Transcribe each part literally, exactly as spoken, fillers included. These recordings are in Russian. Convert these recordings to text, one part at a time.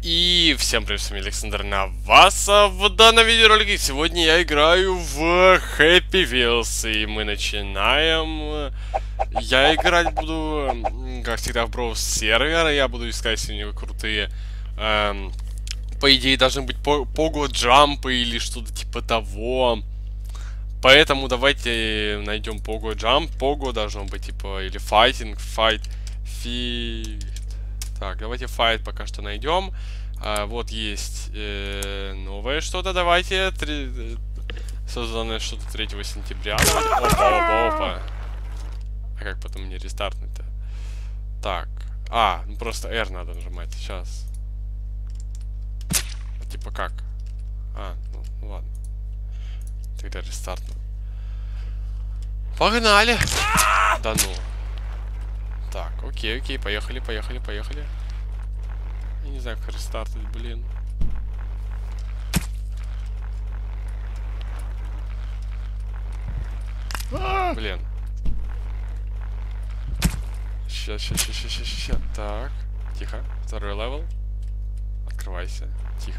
И всем привет, с вами Александр Навасов. В данном видеоролике сегодня я играю в Happy Wheels. И мы начинаем. Я играть буду, как всегда, в Brawl сервер. Я буду искать сегодня крутые... Эм, по идее, должны быть пого-джампы или что-то типа того. Поэтому давайте найдем пого-джамп. Пого должно быть типа или файтинг, файт, фи... Так, давайте файт пока что найдем. А, вот есть э, новое что-то. Давайте. Три... Созданное что-то третьего сентября. Опа, опа, опа. А как потом мне рестартнуть-то? Так. А, ну просто R надо нажимать. Сейчас. А, типа как? А, ну, ну ладно. Тогда рестартну. Погнали! Да ну. Так, окей, окей, поехали, поехали, поехали. Я не знаю, как рестартить, блин. Блин. Сейчас, сейчас, сейчас, сейчас, сейчас. Так, тихо. Второй левел. Открывайся. Тихо.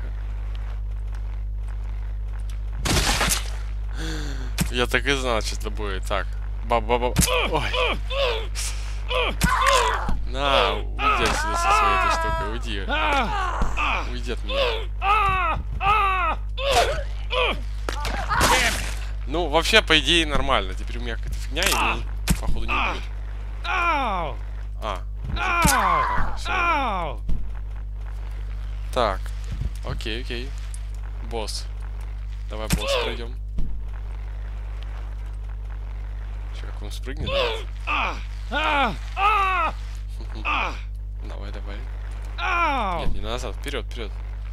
Я так и знал, что это будет. Так. Ба-ба-ба. Ой. На, уйди отсюда со своей этой штукой, уйди. Уйди от меня. Ну, вообще, по идее, нормально. Теперь у меня какая-то фигня, и походу не будет. А. Так, так. Окей, окей. Босс. Давай босс пройдем. Че, как он спрыгнет? Давай, давай. Нет, не назад, вперед, вперед.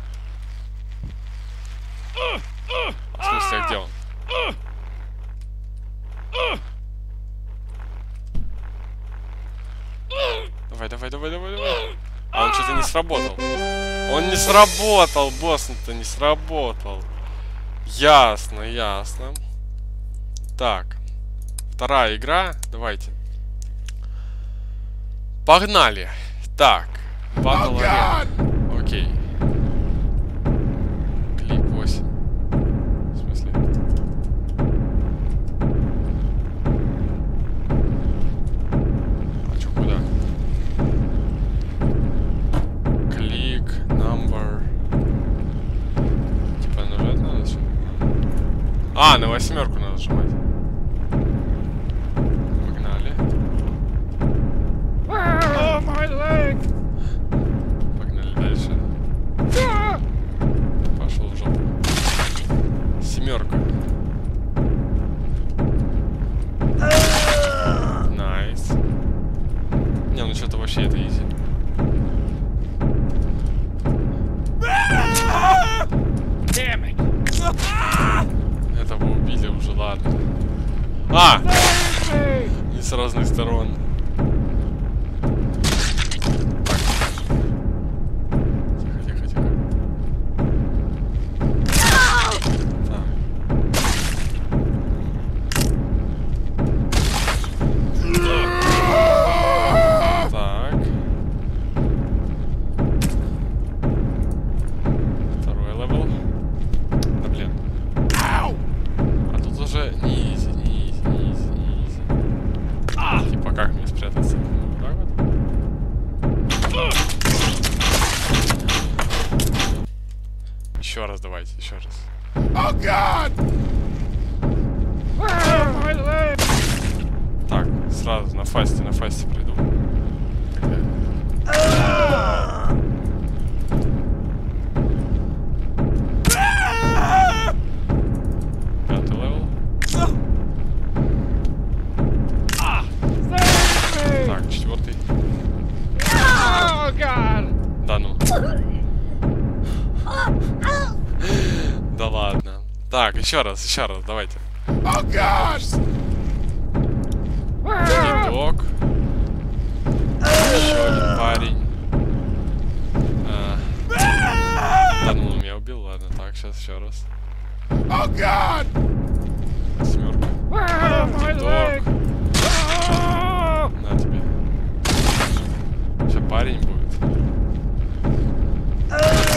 В смысле, а где он? Давай, давай, давай, давай, давай. А он что-то не сработал. Он не сработал, босс-то не сработал. Ясно, ясно. Так. Вторая игра. Давайте. Погнали. Так. Батл арена. Окей. Клик восемь. В смысле? А чё, куда? Клик, number. Типа нажать надо что? А, на восьмерку надо нажимать. Погнали дальше. Пошел в жопу. Семерка. Найс. Не, ну что-то вообще это изи. Этого убили уже, ладно. А! И с разных сторон. Еще раз давайте, еще раз. Oh, God! Так, сразу на фасте, на фасте приду. Пятый левел. Так, четвертый. Да ну. Да ладно. Так, еще раз, еще раз, давайте. Oh, God! Дедок. Еще один парень. А. Да ну, он меня убил, ладно. Так, сейчас еще раз. Oh, God! Восьмерка. Дедок. На тебе. Сейчас парень будет.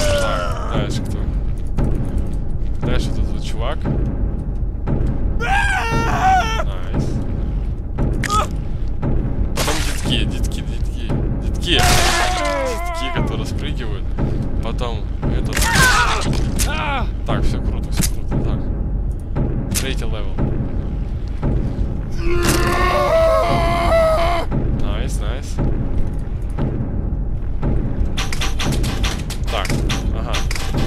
будет. Потом этот. Так, все круто, все круто. Так. Третий левел. Найс, найс. Так, ага.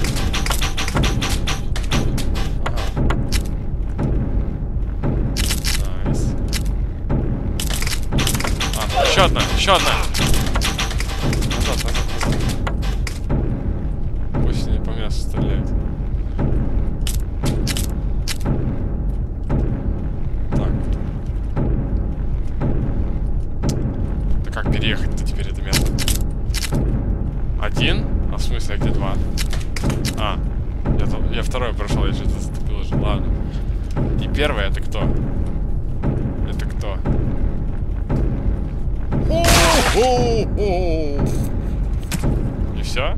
Ага. Найс. А, еще одна, еще одна. Назад, назад, назад. Пусть не по мясу стреляет. Так. Да как переехать-то теперь это место? Один? А в смысле, а где два? А, я, я второй прошел, я что-то заступил уже. Ладно. И первый это кто? Это кто? И все?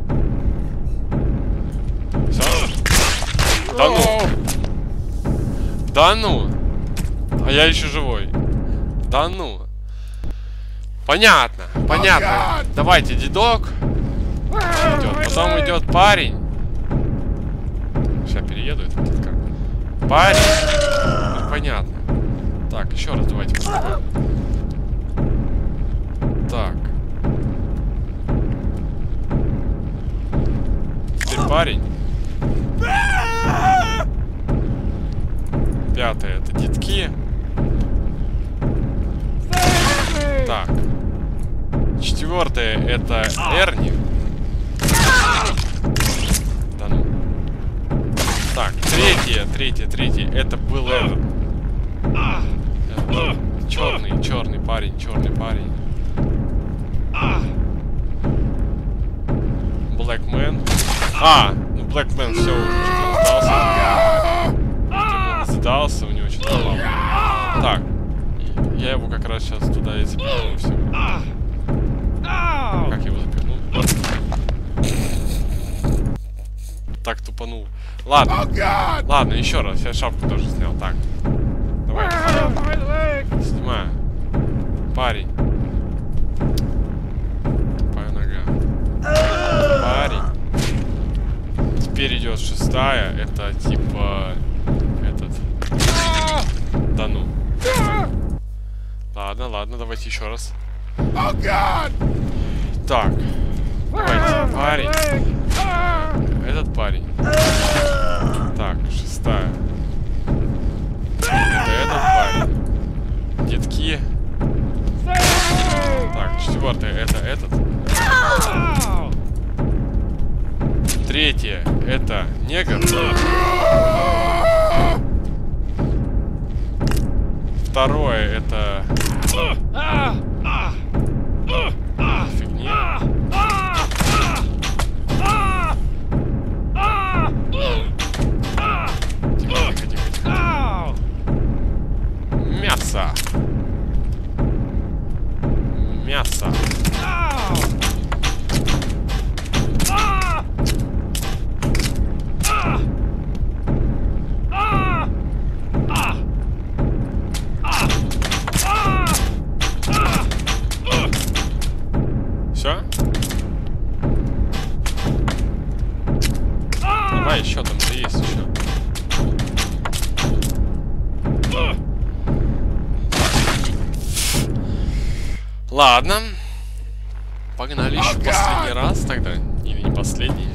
Все? Да ну! Да ну! А я еще живой. Да ну! Понятно, понятно. Давайте, дедок. Идет. Потом идет парень. Сейчас перееду это как. Парень. Ну, понятно. Так, еще раз давайте попробуем. Так. Теперь парень. Пятое это детки. Так. Четвертое это Эрни. Да ну. Так, третье, третье, третье. Это был этот. Черный, черный парень, черный парень. Блэкмен. А, ну Блэкмен все уже что-то сдался. Он сдался, у него что-то попало. Так. Я его как раз сейчас туда и запихну все. Как его запихнул? Так тупанул. Ладно. Ладно, еще раз. Я шапку тоже снял. Так. Давай. Снимаю. Парень. Тупая нога. Парень. Теперь идет шестая. Это типа... Этот. Да ну. Ладно, ладно, давайте еще раз. Так. Давайте, парень. Этот парень. Так, шестая. Это этот парень. Детки. Так, четвертое это этот. Третье это негр. Второе это... Фигня. Тихо, тихо, тихо, тихо. Мясо. Мясо. Все? Давай еще, там же есть еще. Ладно. Погнали еще последний раз тогда. Или не последний.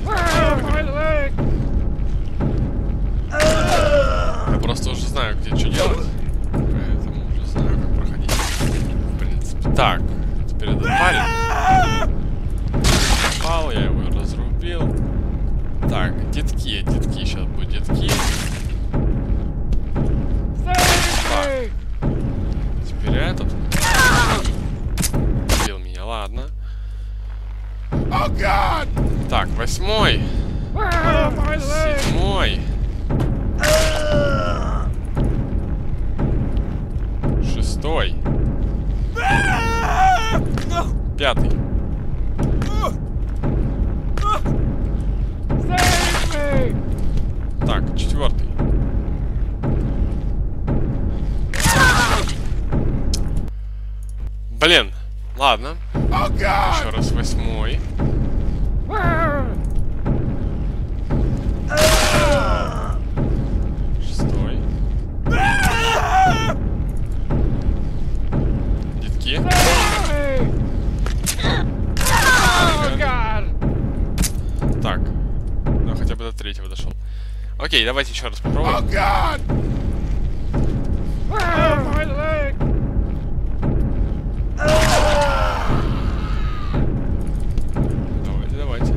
Я просто уже знаю, где что делать. Поэтому уже знаю, как проходить. В принципе. Так. Теперь этот парень. Попал, я его разрубил. Так, детки, детки, сейчас будут детки. Так. Теперь этот. Убил меня, ладно. Так, восьмой. Седьмой. Шестой. Пятый. Так, четвертый. Блин, ладно. Еще раз восьмой. Так. Ну, хотя бы до третьего дошел. Окей, давайте еще раз попробуем. Oh, God! Oh, my leg! Давайте, давайте.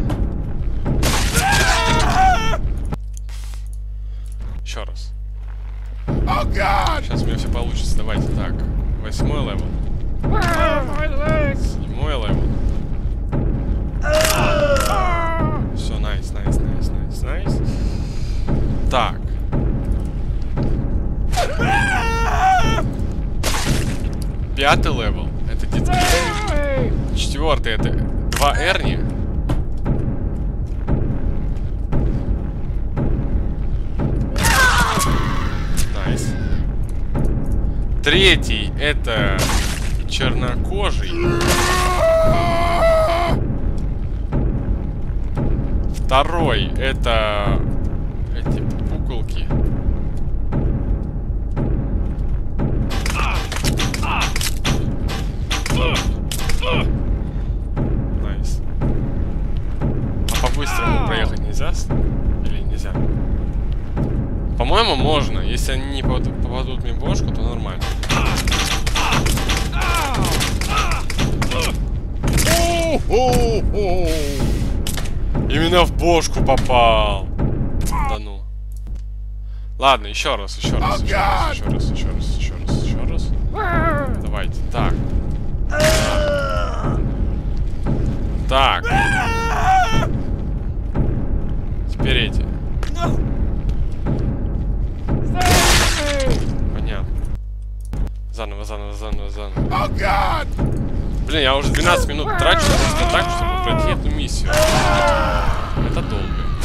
Еще раз. Oh, God! Сейчас у меня все получится. Давайте так. Восьмой левел. Oh, my leg! Седьмой левел. Все, найс, найс, найс, найс, найс. Так. Пятый левел. Это детки. Четвертый это два Эрни. Найс. Третий это чернокожий. Второй это эти пуколки. Найс. А по-быстрому проехать нельзя? Или нельзя? По-моему, можно. Если они не попадут мне в бошку, то нормально. Именно в бошку попал. Да ну. Ладно, еще раз, еще раз, еще раз, еще раз, еще раз, еще раз, еще раз. Давайте, так. Так. Теперь эти. Понятно. Заново, заново, заново, заново. Блин, я уже двенадцать минут трачу просто так, чтобы пройти эту миссию. Это долго.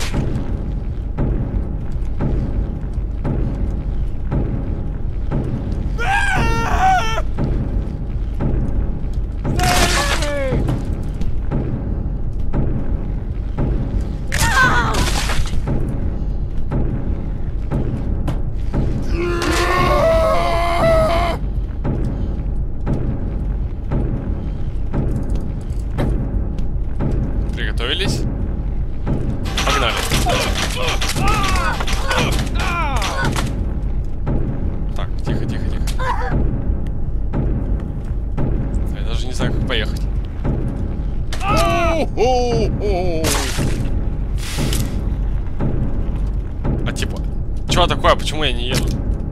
Приготовились? Погнали. Так, тихо, тихо, тихо. Я даже не знаю, как поехать. А типа, что такое? Почему я не еду?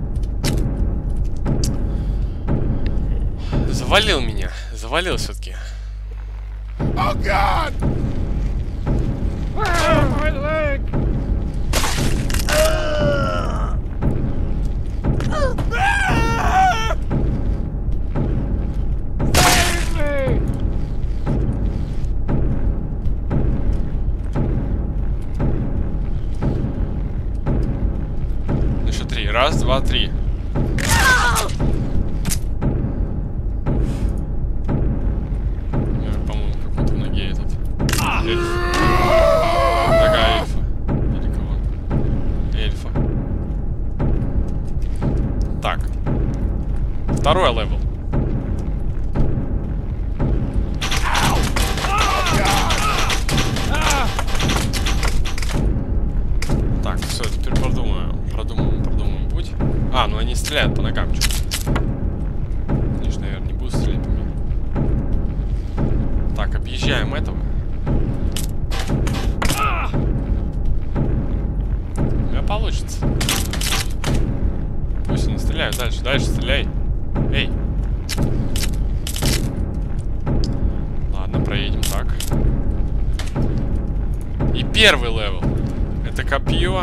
Завалил меня. Завалил все-таки. Oh, God! Oh, my leg! Save me! Еще три. Раз, два, три. Такая эльфа. Или кого? Эльфа. Так. Второй левел. Так, все, теперь продумаем. Продумаем, продумаем путь. А, ну они стреляют по ногам. Они же, наверное, не будут стрелять по мне. Так, объезжаем этого. Получится. Пусть они стреляют дальше, дальше стреляй. Эй. Ладно, проедем так. И первый левел. Это копье.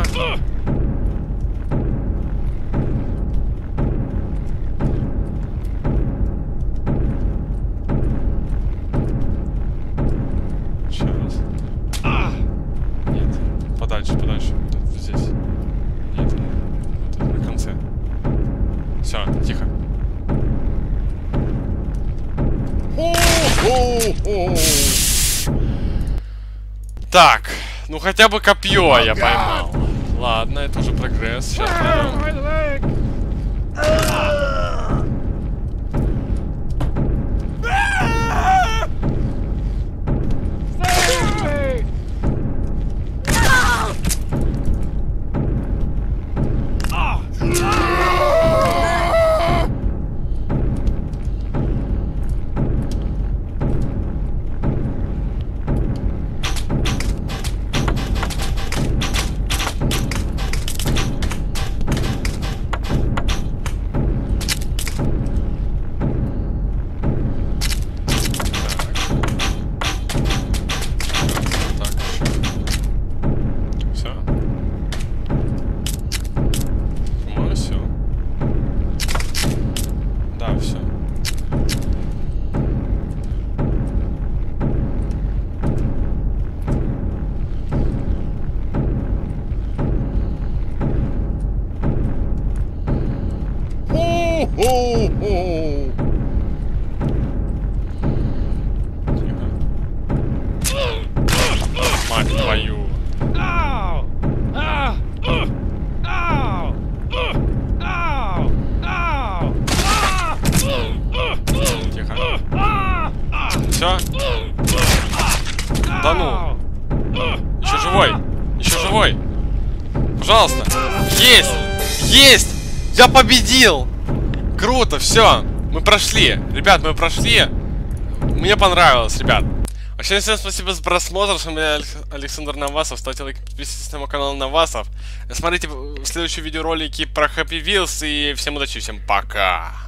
Сейчас. Нет, подальше, подальше. Здесь. Нет, вот это на конце. Все, тихо. Так, ну хотя бы копье я поймал. Ладно, это уже прогресс. Сейчас пойдем. Да ну. Еще живой. Еще живой. Пожалуйста. Есть. Есть. Я победил. Круто, все. Мы прошли. Ребят, мы прошли. Мне понравилось, ребят. Вообще, всем спасибо за просмотр. С вами Александр Навасов. Ставьте лайк, подписывайтесь на мой канал Навасов. Смотрите следующие видеоролики про Happy Wheels. И всем удачи, всем пока.